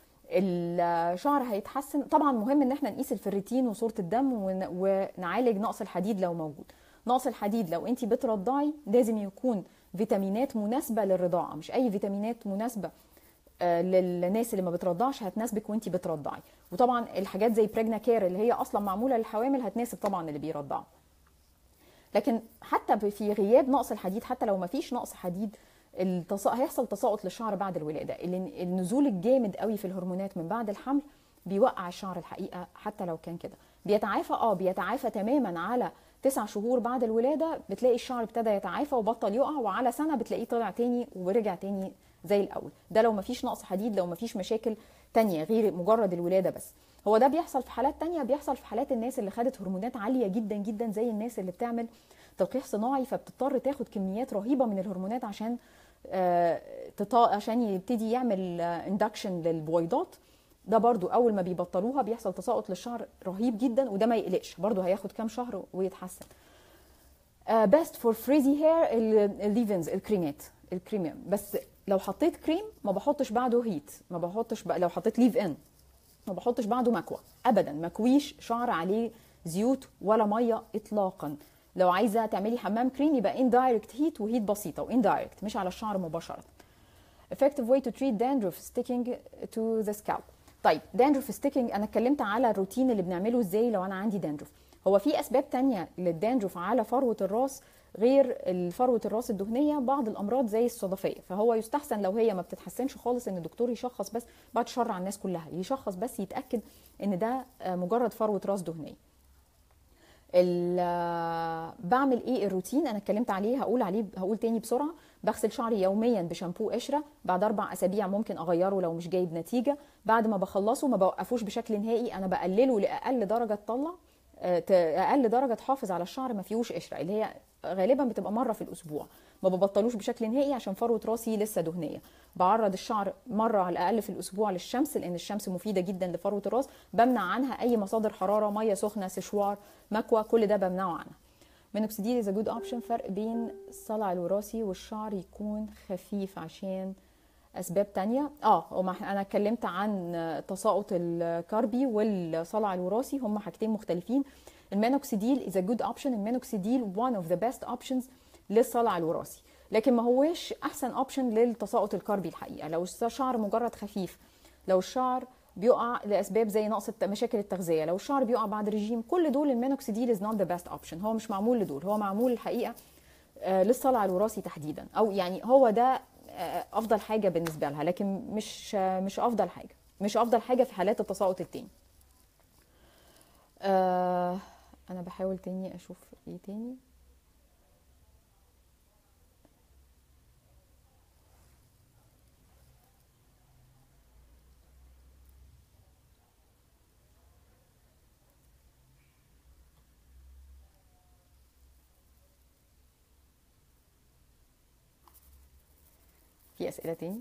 الشعر هيتحسن طبعا. مهم ان احنا نقيس الفيريتين وصوره الدم ونعالج نقص الحديد لو موجود. نقص الحديد لو انت بترضعي لازم يكون فيتامينات مناسبه للرضاعه، مش اي فيتامينات مناسبه للناس اللي ما بترضعش هتناسبك وانت بترضعي. وطبعا الحاجات زي بريجنا كير اللي هي اصلا معموله للحوامل هتناسب طبعا اللي بيرضعوا. لكن حتى في غياب نقص الحديد، حتى لو ما فيش نقص حديد، التص... هيحصل تساقط للشعر بعد الولاده. النزول الجامد قوي في الهرمونات من بعد الحمل بيوقع الشعر الحقيقه. حتى لو كان كده بيتعافى، اه بيتعافى تماما على تسع شهور بعد الولاده، بتلاقي الشعر ابتدى يتعافى وبطل يقع، وعلى سنه بتلاقيه طلع تاني ورجع تاني زي الاول. ده لو ما فيش نقص حديد، لو ما فيش مشاكل تانية غير مجرد الولاده بس. هو ده بيحصل في حالات تانية، بيحصل في حالات الناس اللي خدت هرمونات عاليه جدا جدا، زي الناس اللي بتعمل تلقيح صناعي، فبتضطر تاخد كميات رهيبه من الهرمونات عشان آه عشان يبتدي يعمل اندكشن للبويضات. ده برضو اول ما بيبطلوها بيحصل تساقط للشعر رهيب جدا، وده ما يقلقش، برضو هياخد كام شهر ويتحسن. بيست فور فريزي هير الليفنز، الكريمات الكريم. بس لو حطيت كريم ما بحطش بعده هيت، ما بحطش ب... لو حطيت ليف ان ما بحطش بعده مكوى ابدا. مكويش شعر عليه زيوت ولا ميه اطلاقا. لو عايزه تعملي حمام كريم يبقى اندايركت هيت، وهيت بسيطه واندايركت مش على الشعر مباشره. effective way to treat dandruff sticking to the scalp. طيب dandruff sticking انا اتكلمت على الروتين اللي بنعمله ازاي لو انا عندي dandruff. هو في اسباب تانية للداندروف على فروه الراس غير فروه الراس الدهنيه، بعض الامراض زي الصدفيه، فهو يستحسن لو هي ما بتتحسنش خالص ان الدكتور يشخص بس، بعد شر على الناس كلها، يشخص بس يتاكد ان ده مجرد فروه راس دهنيه. بعمل ايه الروتين انا اتكلمت عليه، هقول عليه هقول تاني بسرعه. بغسل شعري يوميا بشامبو قشره، بعد اربع اسابيع ممكن اغيره لو مش جايب نتيجه. بعد ما بخلصه ما بوقفوش بشكل نهائي، انا بقلله لاقل درجه تطلع اقل درجه تحافظ على الشعر ما فيهوش قشره، اللي هي غالبا بتبقى مره في الاسبوع. ما ببطلوش بشكل نهائي عشان فروه راسي لسه دهنيه. بعرض الشعر مره على الاقل في الاسبوع للشمس، لان الشمس مفيده جدا لفروه الراس. بمنع عنها اي مصادر حراره، ميه سخنه، سشوار، مكوى، كل ده بمنعه عنها. مينوكسيديل از جود اوبشن. فرق بين الصلع الوراثي والشعر يكون خفيف عشان اسباب تانية. اه انا اتكلمت عن التساقط الكربي والصلع الوراثي، هم حاجتين مختلفين. المينوكسيديل is a good option. المينوكسيديل one of the best options للصلع الوراثي، لكن ما هوش احسن اوبشن للتساقط الكربي الحقيقه. لو الشعر مجرد خفيف، لو الشعر بيقع لاسباب زي نقص مشاكل التغذيه، لو الشعر بيقع بعد رجيم، كل دول المينوكسيديل is not the best option. هو مش معمول لدول، هو معمول الحقيقه للصلع الوراثي تحديدا، او يعني هو ده افضل حاجه بالنسبه لها، لكن مش مش افضل حاجه مش افضل حاجه في حالات التساقط التاني. آه انا بحاول تاني اشوف ايه تاني. في اسئله تاني؟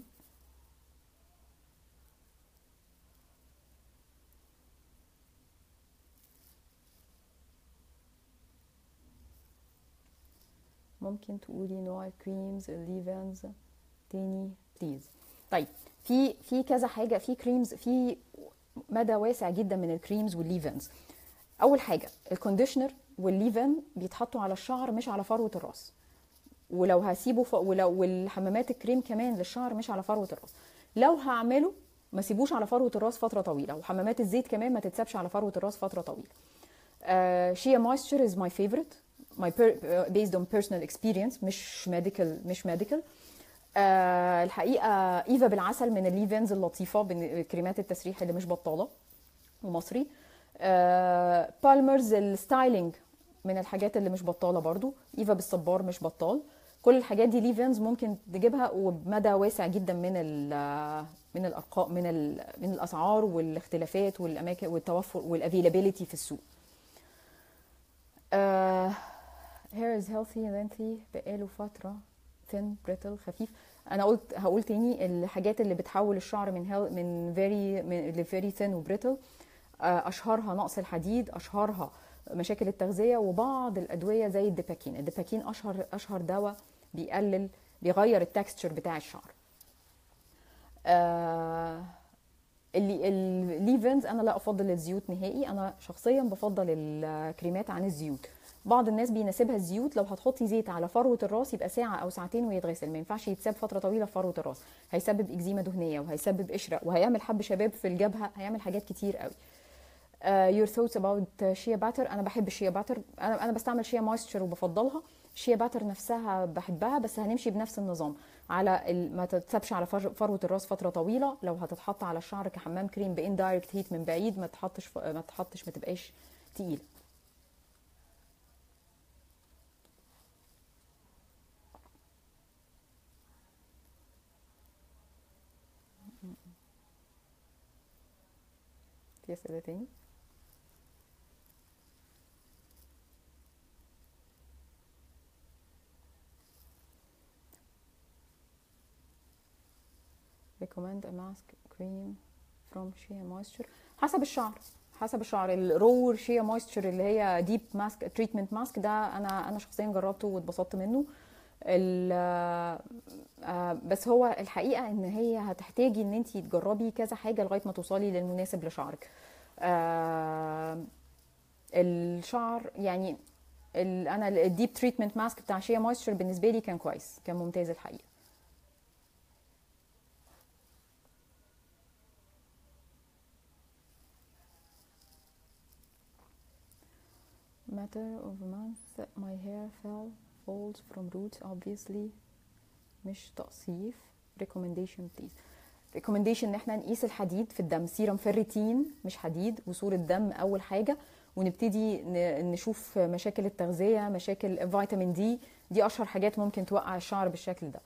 ممكن تقولي نوع الكريمز الليفنز تاني بليز؟ طيب في في كذا حاجه في كريمز، في مدى واسع جدا من الكريمز والليفنز. اول حاجه الكونديشنر والليفن بيتحطوا على الشعر مش على فروه الراس، ولو هسيبه ف... ولو والحمامات الكريم كمان للشعر مش على فروه الراس. لو هعمله ما سيبوش على فروه الراس فتره طويله، وحمامات الزيت كمان ما تتسابش على فروه الراس فتره طويله. شيا مويستشر از ماي فيفورت my per, uh, based on personal experience، مش medical مش medical. آه الحقيقه ايفا بالعسل من الليفنز اللطيفه، كريمات التسريح اللي مش بطاله ومصري. آه بالمرز الستايلينج من الحاجات اللي مش بطاله برضو. ايفا بالصبار مش بطال. كل الحاجات دي ليفنز ممكن تجيبها، وبمدى واسع جدا من ال من الارقام من ال من الاسعار والاختلافات والاماكن والتوفر والافيلابيلتي في السوق. آه hair is healthy lengthy بقاله فترة thin brittle خفيف. انا قلت هقول تاني الحاجات اللي بتحول الشعر من هيل من فيري من لفيري ثين وبريتل، اشهرها نقص الحديد، اشهرها مشاكل التغذيه، وبعض الادويه زي الديباكين. الديباكين اشهر اشهر دواء بيقلل بيغير التكستشر بتاع الشعر. آه اللي الليفنز انا لا افضل الزيوت نهائي، انا شخصيا بفضل الكريمات عن الزيوت. بعض الناس بيناسبها الزيوت، لو هتحطي زيت على فروه الراس يبقى ساعه او ساعتين ويتغسل، ما ينفعش يتساب فتره طويله في فروه الراس، هيسبب اكزيما دهنيه وهيسبب قشره وهيعمل حب شباب في الجبهه، هيعمل حاجات كتير قوي. يور ثوتس اباوت شيا باتر. انا بحب الشيا باتر، انا انا بستعمل شيا مويستشر وبفضلها. الشيا باتر نفسها بحبها، بس هنمشي بنفس النظام على ال... ما تتسابش على فروه الراس فتره طويله. لو هتتحط على الشعر كحمام كريم بان دايركت هيت من بعيد، ما تحطش ف... ما تحطش ما تبقاش تقيل. في اسئله تاني؟ recommend a mask cream from shea moisture. حسب الشعر حسب الشعر الرو شيا مويستشر اللي هي ديب ماسك تريتمنت ماسك ده انا انا شخصيا جربته واتبسطت منه. بس هو الحقيقه ان هي هتحتاجي ان انت تجربي كذا حاجه لغايه ما توصلي للمناسب لشعرك. الشعر يعني انا الديب تريتمنت ماسك بتاع شيا مويستشر بالنسبه لي كان كويس، كان ممتاز الحقيقه. matter of a month my hair fell falls from roots obviously مش تقصيف. recommendation please. recommendation ان احنا نقيس الحديد في الدم، سيرم فيريتين مش حديد، وصورة دم اول حاجة، ونبتدي نشوف مشاكل التغذية، مشاكل فيتامين دي، دي اشهر حاجات ممكن توقع الشعر بالشكل ده.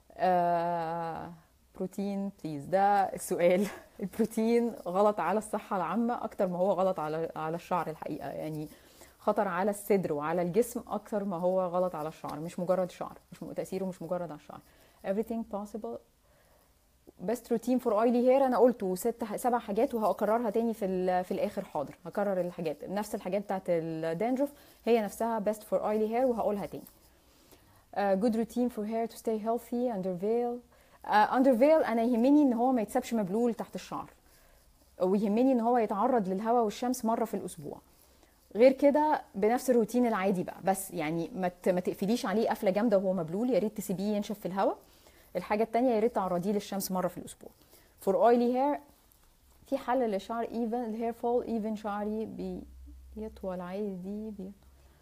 آه بروتين بليز، ده السؤال. البروتين غلط على الصحة العامة اكتر ما هو غلط على على الشعر الحقيقة، يعني خطر على الصدر وعلى الجسم اكتر ما هو غلط على الشعر، مش مجرد شعر، مش تاثيره مش مجرد على الشعر. everything possible best routine for oily hair انا قلته ست سبع حاجات وهكررها تاني في في الاخر. حاضر هكرر الحاجات، نفس الحاجات بتاعت الداندروف هي نفسها best for oily hair وهقولها تاني. uh, good routine for hair to stay healthy under veil. uh, under veil انا يهمني ان هو ما يتسابش مبلول تحت الشعر، ويهمني ان هو يتعرض للهواء والشمس مره في الاسبوع. غير كده بنفس الروتين العادي بقى، بس يعني ما ما تقفليش عليه قفله جامده وهو مبلول، يا ريت تسيبيه ينشف في الهواء. الحاجه الثانيه يا ريت تعرضيه للشمس مره في الاسبوع. فور اويلي هير في حل لشعر ايفن الهير فول ايفن شعري بيطول عادي بي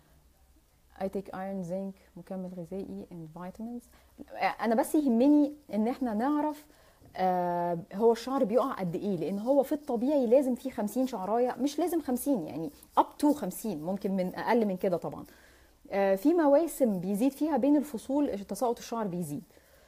I take iron zinc مكمل غذائي and vitamins. انا بس يهمني ان احنا نعرف آه هو الشعر بيقع قد ايه، لان هو في الطبيعي لازم فيه خمسين شعرايه، مش لازم خمسين يعني up to خمسين، ممكن من اقل من كده طبعا. آه في مواسم بيزيد فيها بين الفصول تساقط الشعر بيزيد.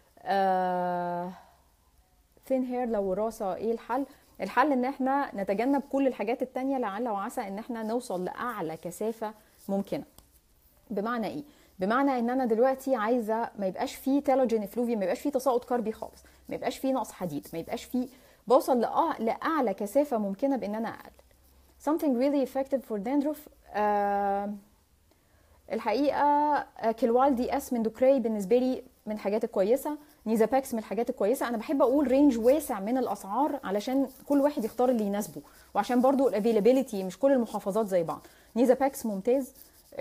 آه thin hair لو وراثه ايه الحل؟ الحل ان احنا نتجنب كل الحاجات التانية لعل وعسى ان احنا نوصل لاعلى كثافه ممكنه. بمعنى ايه؟ بمعنى ان انا دلوقتي عايزه ما يبقاش فيه تيلوجين افلوفيا، ما يبقاش فيه تساقط كربي خالص، ما يبقاش فيه نقص حديد، ما يبقاش فيه، بوصل لاعلى كثافه ممكنه بان انا اقلل. something really effective for dandruff. آه الحقيقه كلوال دي اس من دوكراي بالنسبه لي من الحاجات الكويسه، نيزاباكس من الحاجات الكويسه. انا بحب اقول رينج واسع من الاسعار علشان كل واحد يختار اللي يناسبه، وعشان برضو الافيلابيلتي مش كل المحافظات زي بعض. نيزاباكس ممتاز،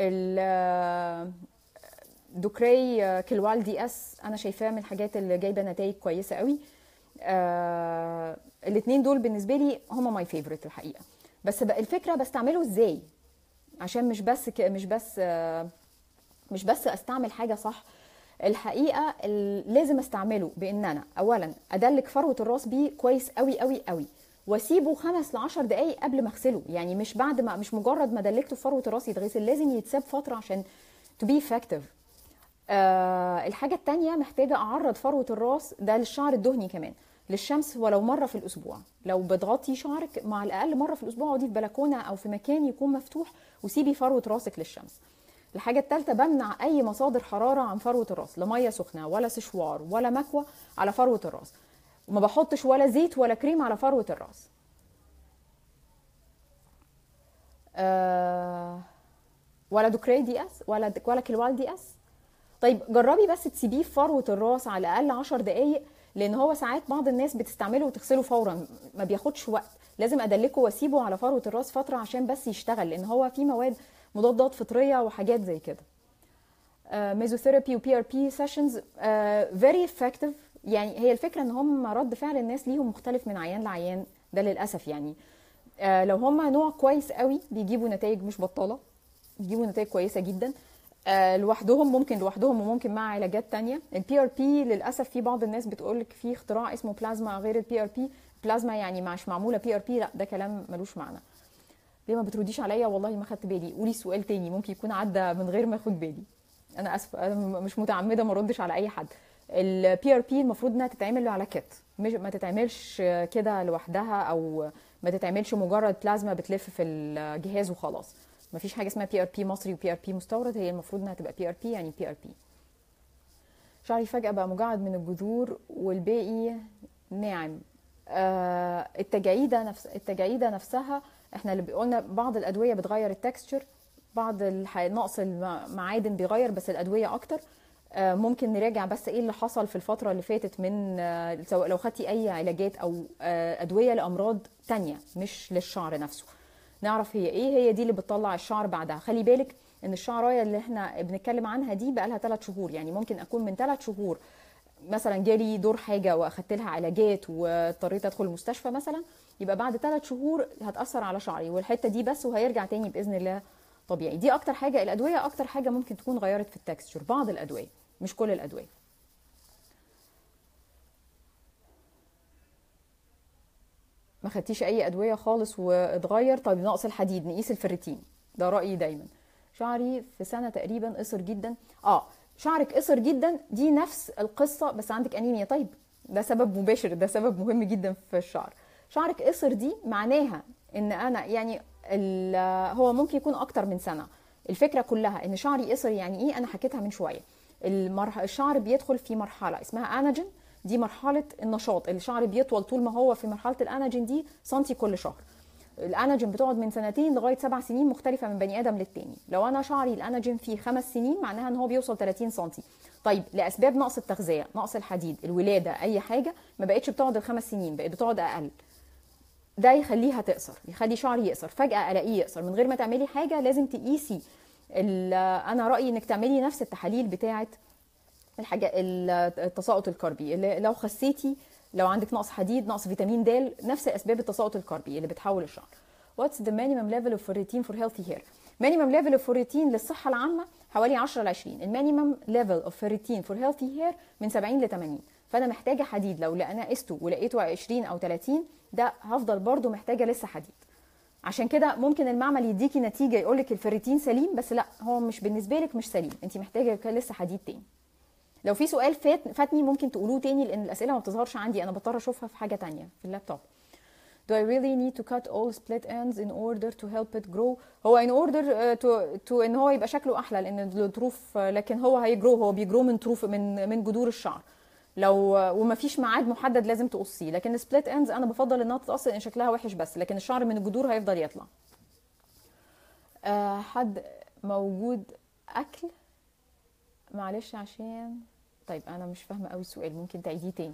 دوكراي كلوال دي اس انا شايفاه من الحاجات اللي جايبه نتائج كويسه قوي. آه الاثنين دول بالنسبه لي هما ماي فيفورت الحقيقه. بس بقى الفكره بستعمله ازاي، عشان مش بس ك... مش بس آه مش بس استعمل حاجه صح. الحقيقه لازم استعمله بان انا اولا ادلك فروه الراس بيه كويس قوي قوي قوي، واسيبه خمس لعشر دقايق قبل ما اغسله، يعني مش بعد ما مش مجرد ما دلكته في فروه الراس يتغسل، لازم يتساب فتره عشان to be effective. آه الحاجه الثانيه محتاجه اعرض فروه الراس ده للشعر الدهني كمان للشمس ولو مره في الاسبوع. لو بتغطي شعرك مع الاقل مره في الاسبوع، اقعدي في بلكونه او في مكان يكون مفتوح وسيبي فروه راسك للشمس. الحاجه الثالثه بمنع اي مصادر حراره عن فروه الراس، لا ميه سخنه ولا سشوار ولا مكوى على فروه الراس، وما بحطش ولا زيت ولا كريم على فروه الراس. أه ولا دوكري دي اس ولا ولا كيلوال دي اس. طيب جربي بس تسيبيه في فروه الراس على الاقل عشر دقائق، لان هو ساعات بعض الناس بتستعمله وتغسله فورا، ما بياخدش وقت، لازم ادلكه واسيبه على فروه الراس فتره عشان بس يشتغل، لان هو فيه مواد مضادات فطريه وحاجات زي كده. ميزوثيرابي وبي ار بي سيشنز فيري افكتيف. يعني هي الفكره ان هم رد فعل الناس ليهم مختلف من عيان لعيان، ده للاسف يعني. uh, لو هم نوع كويس قوي بيجيبوا نتائج مش بطاله، بيجيبوا نتائج كويسه جدا آه لوحدهم، ممكن لوحدهم وممكن مع علاجات تانية. البي ار بي للاسف في بعض الناس بتقولك في اختراع اسمه بلازما غير البي ار بي، بلازما يعني مش معموله بي ار بي، لا ده كلام ملوش معنى. ليه ما بترديش عليا؟ والله ما خدت بالي، قولي سؤال تاني ممكن يكون عدى من غير ما اخد بالي، انا اسفه، انا مش متعمده ما اردش على اي حد. البي ار بي المفروض انها تتعمل على كت، مش ما تتعملش كده لوحدها، او ما تتعملش مجرد بلازما بتلف في الجهاز وخلاص. ما فيش حاجه اسمها بي ار بي مصري وبي ار بي مستورد، هي المفروض انها تبقى بي ار بي يعني بي ار بي. شعري فجاه بقى مجعد من الجذور والباقي ناعم. آه التجاعيده نفس التجاعيده نفسها، احنا اللي قلنا بعض الادويه بتغير التكستشر، بعض نقص المعادن بيغير، بس الادويه اكتر. آه ممكن نراجع بس ايه اللي حصل في الفتره اللي فاتت من آه سواء لو خدتي اي علاجات او آه ادويه لامراض تانية مش للشعر نفسه، نعرف هي ايه، هي دي اللي بتطلع الشعر بعدها. خلي بالك ان الشعرايه اللي احنا بنتكلم عنها دي بقى لها ثلاث شهور، يعني ممكن اكون من ثلاث شهور مثلا جالي دور حاجه واخدت لها علاجات واضطريت ادخل المستشفى مثلا، يبقى بعد ثلاث شهور هتاثر على شعري والحته دي بس، وهيرجع تاني باذن الله طبيعي. دي اكتر حاجه، الادويه اكتر حاجه ممكن تكون غيرت في التكستشر، بعض الادويه مش كل الادويه. ما خدتيش اي ادويه خالص واتغير؟ طيب نقص الحديد، نقيس الفريتين، ده رايي دايما. شعري في سنه تقريبا قصر جدا. اه شعرك قصر جدا دي نفس القصه بس عندك انيميا، طيب ده سبب مباشر، ده سبب مهم جدا في الشعر. شعرك قصر دي معناها ان انا يعني هو ممكن يكون اكتر من سنه. الفكره كلها ان شعري قصر يعني ايه، انا حكيتها من شويه. المرح... الشعر بيدخل في مرحله اسمها اناجين، دي مرحله النشاط، الشعر بيطول طول ما هو في مرحله الاناجين دي سنتي كل شهر. الاناجين بتقعد من سنتين لغايه سبع سنين، مختلفه من بني ادم للتاني. لو انا شعري الاناجين فيه خمس سنين معناها ان هو بيوصل ثلاثين سنتي. طيب لاسباب نقص التغذيه، نقص الحديد، الولاده، اي حاجه، ما بقتش بتقعد الخمس سنين، بقت بتقعد اقل. ده يخليها تقصر، يخلي شعري يقصر فجاه، الاقيه يقصر من غير ما تعملي حاجه. لازم تقيسي، انا رايي انك تعملي نفس التحاليل بتاعه الحاجه التساقط الكربي، لو خسيتي، لو عندك نقص حديد، نقص فيتامين د، نفس اسباب التساقط الكربي اللي بتحول الشعر. What's the minimum level of ferritin for healthy hair؟ minimum level of ferritin للصحه العامه حوالي عشرة ل عشرين. المينيمم level of ferritin for healthy hair من سبعين ل ثمانين. فانا محتاجه حديد، لو انا قسته ولقيته عشرين او ثلاثين، ده هفضل برضو محتاجه لسه حديد. عشان كده ممكن المعمل يديكي نتيجه يقولك الفيريتين سليم، بس لا، هو مش بالنسبه لك مش سليم، انت محتاجه لسه حديد تاني. لو في سؤال فات فاتني ممكن تقولوه تاني، لان الاسئله ما بتظهرش عندي، انا بضطر اشوفها في حاجه تانية في اللابتوب. Do I really need to cut all split ends in order to help it grow؟ هو in order to, to ان هو يبقى شكله احلى، لان الطروف، لكن هو هيجرو، هو بيجرو من طروف، من من جذور الشعر. لو وما فيش ميعاد محدد لازم تقصيه، لكن سبليت اندز انا بفضل انها تتقص لان شكلها وحش، بس لكن الشعر من الجذور هيفضل يطلع. أه حد موجود اكل؟ معلش عشان طيب انا مش فاهمه قوي السؤال، ممكن تعيديه تاني.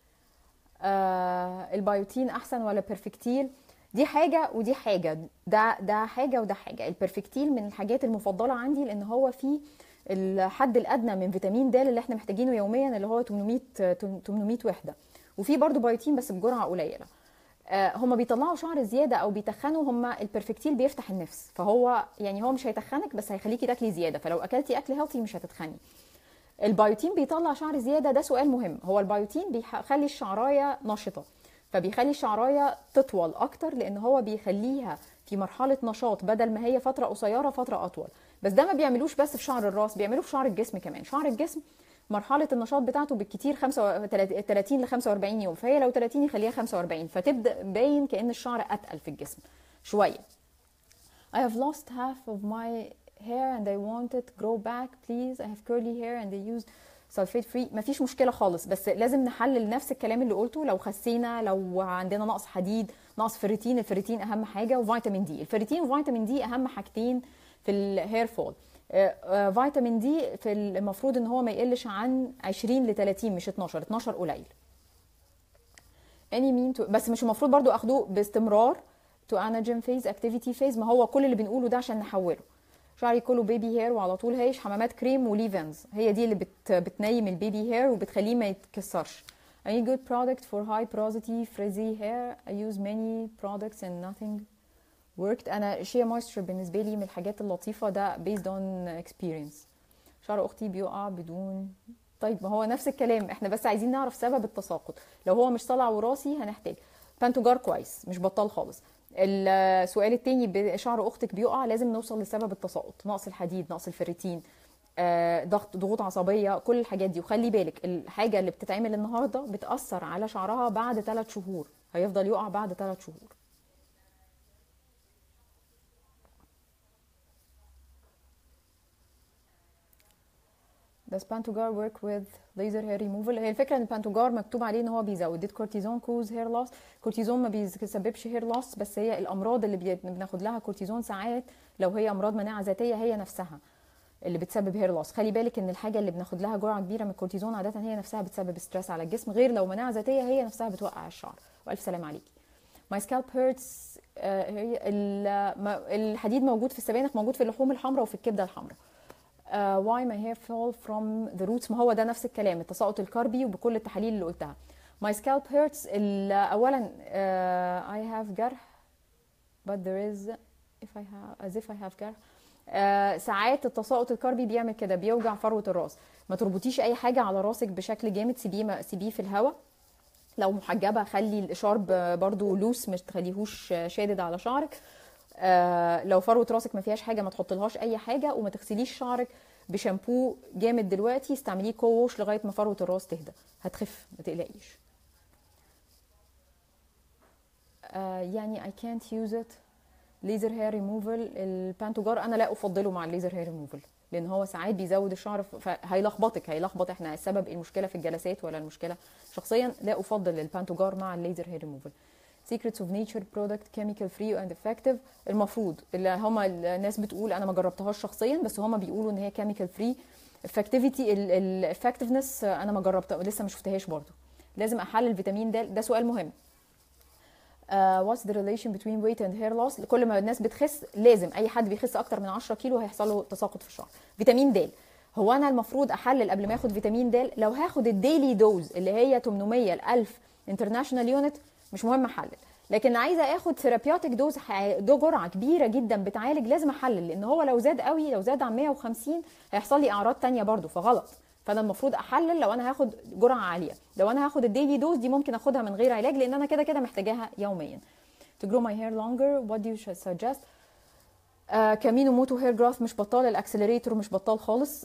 آه البيوتين احسن ولا بيرفكتيل؟ دي حاجه ودي حاجه، ده ده حاجه وده حاجه. البيرفكتيل من الحاجات المفضله عندي لان هو فيه الحد الادنى من فيتامين د اللي احنا محتاجينه يوميا، اللي هو ثمانمائة وحده، وفي برضو بيوتين بس بجرعه قليله. آه هم بيطلعوا شعر زياده او بيتخنوا، هم البيرفكتيل بيفتح النفس، فهو يعني هو مش هيتخنك بس هيخليكي تاكلي زياده، فلو اكلتي اكل هيلثي مش هتتخني. البيوتين بيطلع شعر زياده، ده سؤال مهم. هو البيوتين بيخلي الشعرايه نشطه، فبيخلي الشعرايه تطول اكتر، لان هو بيخليها في مرحله نشاط، بدل ما هي فتره قصيره فتره اطول. بس ده ما بيعملوش بس في شعر الراس، بيعملوه في شعر الجسم كمان. شعر الجسم مرحله النشاط بتاعته بالكتير ثلاثين ل خمسة وأربعين يوم، فهي لو ثلاثين يخليها خمسة وأربعين، فتبدا باين كأن الشعر اتقل في الجسم شويه. I have lost half of my hair and I want it grow back please. I have curly hair and they use sulfate free. مفيش مشكله خالص، بس لازم نحلل نفس الكلام اللي قلته. لو خسينا، لو عندنا نقص حديد، نقص فريتين، الفريتين اهم حاجه، وفيتامين دي. الفريتين وفيتامين دي اهم حاجتين في الهير فول. فيتامين دي في المفروض ان هو ما يقلش عن عشرين ل ثلاثين، مش اتناشر. اتناشر قليل. any mean to... بس مش المفروض برضو اخدوه باستمرار to anagen phase activity phase. ما هو كل اللي بنقوله ده عشان نحوله. شعري كله بيبي هير وعلى طول هيش، حمامات كريم وليفنز هي دي اللي بت... بتنيم البيبي هير وبتخليه ما يتكسرش. I need good product for high porosity frizzy hair. I use many products and nothing worked. انا شيا مويستر بالنسبه لي من الحاجات اللطيفه ده based on experience. شعر اختي بيقع بدون. طيب ما هو نفس الكلام، احنا بس عايزين نعرف سبب التساقط. لو هو مش طالع وراثي هنحتاج بانتوجار كويس، مش بطال خالص. السؤال التاني، شعر اختك بيقع، لازم نوصل لسبب التساقط. نقص الحديد، نقص الفيريتين، آه، ضغط، ضغوط عصبيه، كل الحاجات دي. وخلي بالك الحاجه اللي بتتعمل النهارده بتاثر على شعرها بعد ثلاث شهور، هيفضل يقع بعد ثلاث شهور. Does Pantogar work with laser hair removal؟ هي الفكره ان البانتوجار مكتوب عليه ان هو بيزود did cortisone cause hair loss. كورتيزون ما بيسببش hair loss، بس هي الامراض اللي بناخد لها كورتيزون ساعات لو هي امراض مناعه ذاتيه هي نفسها اللي بتسبب هير لوس. خلي بالك ان الحاجه اللي بناخد لها جرعه كبيره من الكورتيزون عاده هي نفسها بتسبب ستريس على الجسم، غير لو مناعه ذاتيه هي نفسها بتوقع الشعر. والف سلام عليكي. My scalp hurts. آه هي الحديد موجود في السبانخ، موجود في اللحوم الحمراء وفي الكبده الحمراء. Uh, why my hair fall from the roots؟ ما هو ده نفس الكلام، التساقط الكربي وبكل التحاليل اللي قلتها. My scalp hurts. اولا uh, I have جرح but there is if I have as if I have جرح. uh, ساعات التساقط الكربي بيعمل كده، بيوجع فروة الراس. ما تربطيش اي حاجة على راسك بشكل جامد، سيبيه سيبيه في الهواء. لو محجبة خلي الاشارب برضو لوس، مش تخليهوش شادد على شعرك. آه لو فروه راسك ما فيهاش حاجه ما تحطلهاش اي حاجه، وما تغسليش شعرك بشامبو جامد دلوقتي، استعمليه كو ووش لغايه ما فروه الراس تهدى، هتخف ما تقلقيش. آه يعني I can't use it laser hair removal. البانتوجار انا لا افضله مع الليزر هير ريموفل، لان هو ساعات بيزود الشعر فهيلخبطك، هيلخبط احنا السبب المشكله في الجلسات ولا المشكله. شخصيا لا افضل البانتوجار مع الليزر هير ريموفل. Secrets of Nature product chemical free and effective. المفروض اللي هما الناس بتقول، انا ما جربتهاش شخصيا بس هما بيقولوا ان هي chemical free. effectivity ال effectiveness انا ما جربتها لسه، ما شفتهاش برضو. لازم احلل فيتامين د، ده سؤال مهم. Uh, what's the relation between weight and hair loss؟ كل ما الناس بتخس، لازم اي حد بيخس اكتر من عشرة كيلو هيحصل له تساقط في الشعر. فيتامين د، هو انا المفروض احلل قبل ما اخد فيتامين د؟ لو هاخد الديلي دوز اللي هي ثمانمية ل ألف انترناشونال يونت مش مهم احلل، لكن عايزه اخد ثيرابيوتيك دوز، دو جرعه كبيره جدا بتعالج، لازم احلل، لان هو لو زاد قوي، لو زاد عن مية وخمسين هيحصل لي اعراض تانية برضو، فغلط. فانا المفروض احلل لو انا هاخد جرعه عاليه. لو انا هاخد الديلي دوز دي ممكن اخدها من غير علاج، لان انا كده كده محتاجاها يوميا. to grow my hair longer what do you suggest؟ uh, كامينو موتو هير جروث مش بطال، الاكسلريتور مش بطال خالص.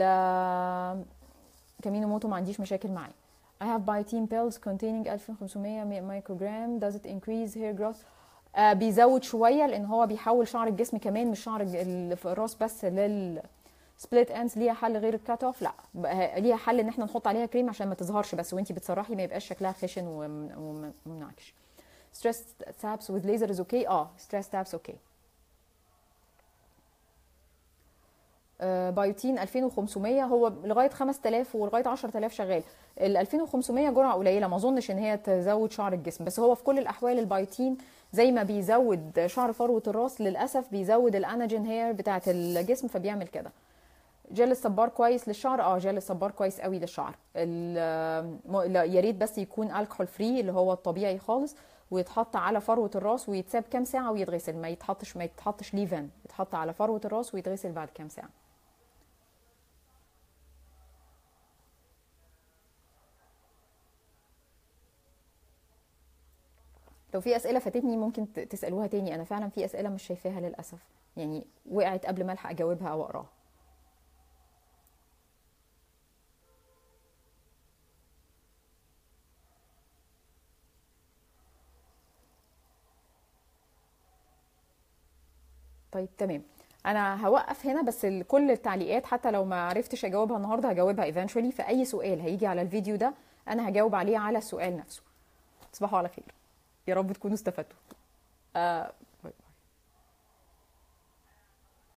كامينو موتو ما عنديش مشاكل معاه. I have biotin pills containing ألف وخمسمية microgram. Does it increase hair growth؟ uh, بيزود شويه، لان هو بيحول شعر الجسم كمان، مش شعر الراس بس، لل سبليت اندز. ليها حل غير الكات اوف؟ لا، ليها حل ان احنا نحط عليها كريم عشان ما تظهرش بس وانتي بتسرحي، ما يبقاش شكلها خشن ومنعكش. stress taps with laser is okay؟ اه stress taps okay. بايوتين ألفين وخمسمية هو لغايه خمسة آلاف ولغايه عشرة آلاف شغال. ال ألفين وخمسمية جرعه قليله، ما اظنش ان هي تزود شعر الجسم، بس هو في كل الاحوال البايوتين زي ما بيزود شعر فروه الراس للاسف بيزود الاناجين هير بتاعه الجسم، فبيعمل كده. جل الصبار كويس للشعر؟ اه جل الصبار كويس قوي للشعر. يا ريت بس يكون الكحول فري اللي هو الطبيعي خالص، ويتحط على فروه الراس ويتساب كام ساعه ويتغسل، ما يتحطش ما يتحطش ليفن، يتحط على فروه الراس ويتغسل بعد كام ساعه. لو في اسئله فاتتني ممكن تسالوها تاني، انا فعلا في اسئله مش شايفاها للاسف، يعني وقعت قبل ما الحق اجاوبها او اقراها. طيب تمام. انا هوقف هنا، بس ال- كل التعليقات حتى لو ما عرفتش اجاوبها النهارده هجاوبها eventually. في اي سؤال هيجي على الفيديو ده انا هجاوب عليه على السؤال نفسه. تصبحوا على خير، يا رب تكونوا استفدتوا. آه